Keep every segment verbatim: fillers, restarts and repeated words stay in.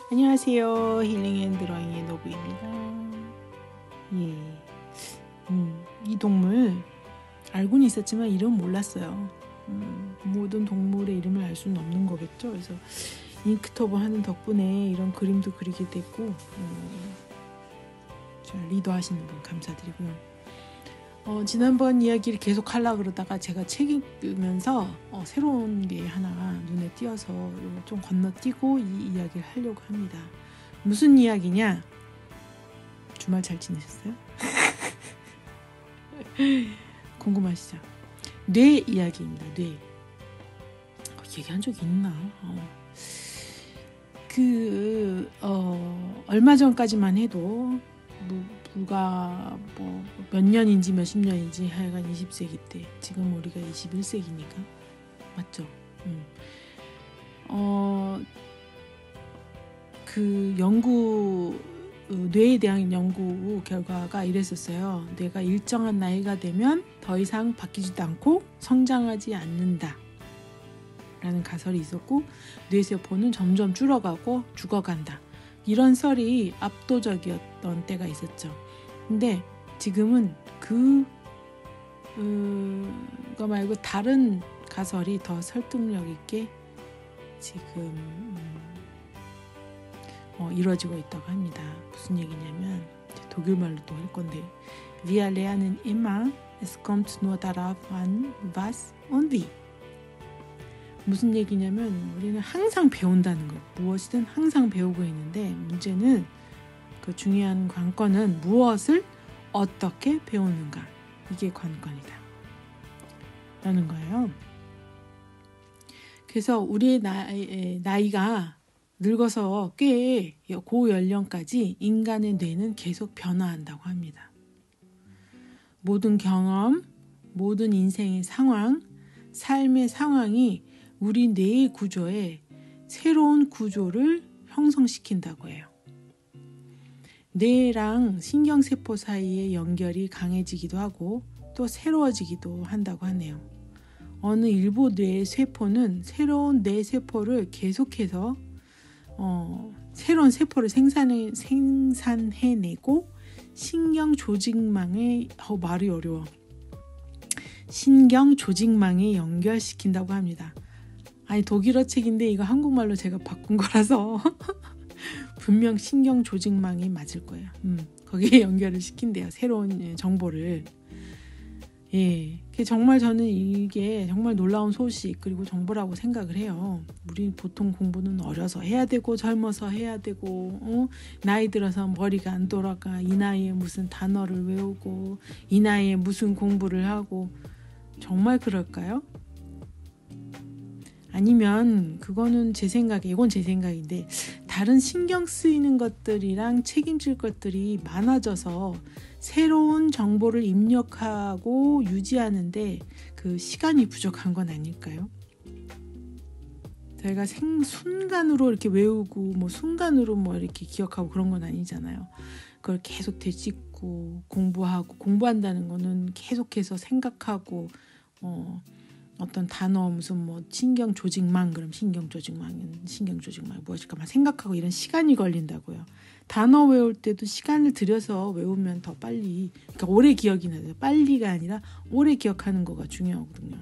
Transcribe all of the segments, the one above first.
안녕하세요. 힐링앤드로잉의 노부입니다. 예, 음, 이 동물 알고는 있었지만 이름 몰랐어요. 음, 모든 동물의 이름을 알 수는 없는 거겠죠. 그래서 잉크터블 하는 덕분에 이런 그림도 그리게 됐고, 음, 리더하시는 분 감사드리고요. 어, 지난번 이야기를 계속 하려고 그러다가 제가 책 읽으면서 어, 새로운 게 하나 눈에 띄어서 좀 건너뛰고 이 이야기를 하려고 합니다. 무슨 이야기냐? 주말 잘 지내셨어요? 궁금하시죠? 뇌 이야기입니다. 뇌. 어, 얘기한 적이 있나? 어. 그 어, 얼마 전까지만 해도 뭐, 불과 뭐 몇 년인지 몇십 년인지 하여간 이십 세기 때, 지금 우리가 이십일 세기니까 맞죠? 음. 어, 그 연구 뇌에 대한 연구 결과가 이랬었어요. 뇌가 일정한 나이가 되면 더 이상 바뀌지도 않고 성장하지 않는다 라는 가설이 있었고, 뇌세포는 점점 줄어가고 죽어간다, 이런 설이 압도적이었던 때가 있었죠. 근데 지금은 그 어, 거 말고 다른 가설이 더 설득력 있게 지금 음, 어, 이루어지고 있다고 합니다. 무슨 얘기냐면 독일말로 또 할 건데, Wir lernen immer, es kommt nur darauf an, was und wie. 무슨 얘기냐면 우리는 항상 배운다는 거, 무엇이든 항상 배우고 있는데 문제는, 그 중요한 관건은 무엇을 어떻게 배우는가, 이게 관건이다 라는 거예요. 그래서 우리의 나이, 나이가 늙어서 꽤 고연령까지 인간의 뇌는 계속 변화한다고 합니다. 모든 경험, 모든 인생의 상황, 삶의 상황이 우리 뇌의 구조에 새로운 구조를 형성시킨다고 해요. 뇌랑 신경세포 사이의 연결이 강해지기도 하고 또 새로워지기도 한다고 하네요. 어느 일부 뇌의 세포는 새로운 뇌세포를 계속해서 어, 새로운 세포를 생산해, 생산해내고 신경 조직망에 어, 말이 어려워 신경 조직망에 연결시킨다고 합니다. 아니, 독일어 책인데 이거 한국말로 제가 바꾼 거라서 분명 신경 조직망이 맞을 거예요. 음, 거기에 연결을 시킨대요, 새로운 정보를. 예, 정말 저는 이게 정말 놀라운 소식 그리고 정보라고 생각을 해요. 우리 보통 공부는 어려서 해야 되고 젊어서 해야 되고 어? 나이 들어서 머리가 안 돌아가, 이 나이에 무슨 단어를 외우고 이 나이에 무슨 공부를 하고, 정말 그럴까요? 아니면 그거는 제 생각에, 이건 제 생각인데, 다른 신경 쓰이는 것들이랑 책임질 것들이 많아져서 새로운 정보를 입력하고 유지하는데 그 시간이 부족한 건 아닐까요? 저희가 생, 순간으로 이렇게 외우고 뭐 순간으로 뭐 이렇게 기억하고 그런 건 아니잖아요. 그걸 계속 되짚고 공부하고, 공부한다는 거는 계속해서 생각하고 어, 어떤 단어, 무슨 뭐 신경 조직망, 그럼 신경 조직망은 신경 조직망이 무엇일까 막 생각하고 이런 시간이 걸린다고요. 단어 외울 때도 시간을 들여서 외우면 더 빨리, 그러니까 오래 기억이 나요. 빨리가 아니라 오래 기억하는 거가 중요하거든요.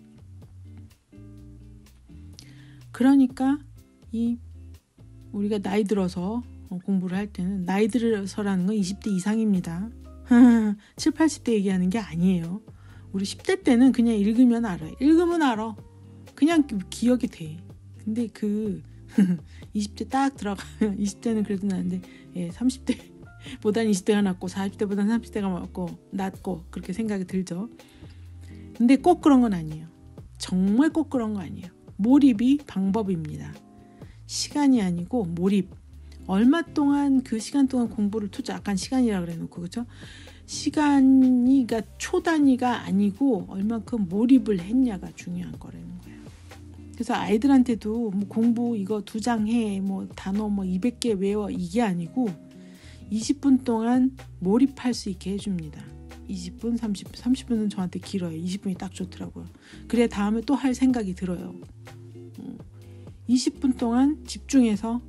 그러니까 이 우리가 나이 들어서 공부를 할 때는, 나이 들어서라는 건 이십 대 이상입니다. 칠, 팔십 대 얘기하는 게 아니에요. 우리 십 대 때는 그냥 읽으면 알아요. 읽으면 알아. 그냥 기억이 돼. 근데 그 이십 대 딱 들어가면, 이십 대는 그래도 나는데 예, 삼십 대보다는 이십 대가 낫고 사십 대보다는 삼십 대가 낫고, 낫고 그렇게 생각이 들죠. 근데 꼭 그런 건 아니에요. 정말 꼭 그런 거 아니에요. 몰입이 방법입니다. 시간이 아니고 몰입. 얼마 동안, 그 시간 동안 공부를 투자, 약간 시간이라 그래놓고, 그렇죠? 시간이, 그러니까 초 단위가 아니고 얼만큼 몰입을 했냐가 중요한 거라는 거예요. 그래서 아이들한테도 뭐 공부 이거 두 장 해, 뭐 단어 뭐 이백 개 외워, 이게 아니고 이십 분 동안 몰입할 수 있게 해줍니다. 이십 분, 삼십 분, 삼십 분은 저한테 길어요. 이십 분이 딱 좋더라고요. 그래 다음에 또 할 생각이 들어요. 이십 분 동안 집중해서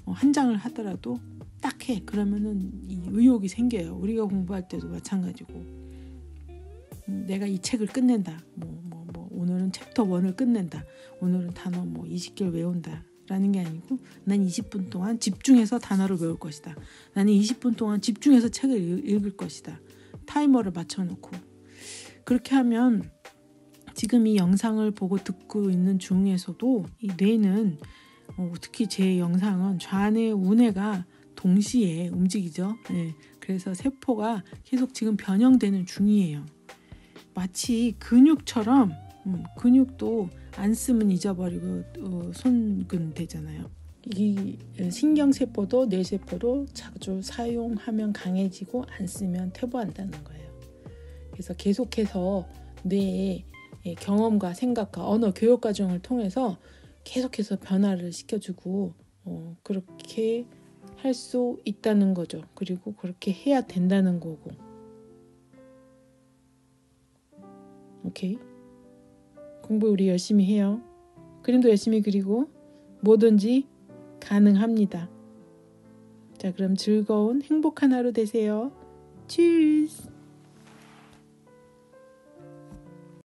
어, 한 장을 하더라도 딱 해. 그러면은 이 의욕이 생겨요. 우리가 공부할 때도 마찬가지고 음, 내가 이 책을 끝낸다. 뭐, 뭐, 뭐 오늘은 챕터 일을 끝낸다. 오늘은 단어 뭐 이십 개를 외운다. 라는 게 아니고 난 이십 분 동안 집중해서 단어를 외울 것이다. 나는 이십 분 동안 집중해서 책을 읽을 것이다. 타이머를 맞춰놓고 그렇게 하면 지금 이 영상을 보고 듣고 있는 중에서도 이 뇌는 어, 특히 제 영상은 좌뇌 우뇌가 동시에 움직이죠. 네, 그래서 세포가 계속 지금 변형되는 중이에요. 마치 근육처럼 음, 근육도 안 쓰면 잊어버리고 어, 손근 되잖아요. 이 신경세포도 뇌세포도 자주 사용하면 강해지고 안 쓰면 퇴보한다는 거예요. 그래서 계속해서 뇌의 경험과 생각과 언어 교육 과정을 통해서 계속해서 변화를 시켜주고 어, 그렇게 할 수 있다는 거죠. 그리고 그렇게 해야 된다는 거고. 오케이. 공부 우리 열심히 해요. 그림도 열심히 그리고 뭐든지 가능합니다. 자, 그럼 즐거운 행복한 하루 되세요. Tschüss.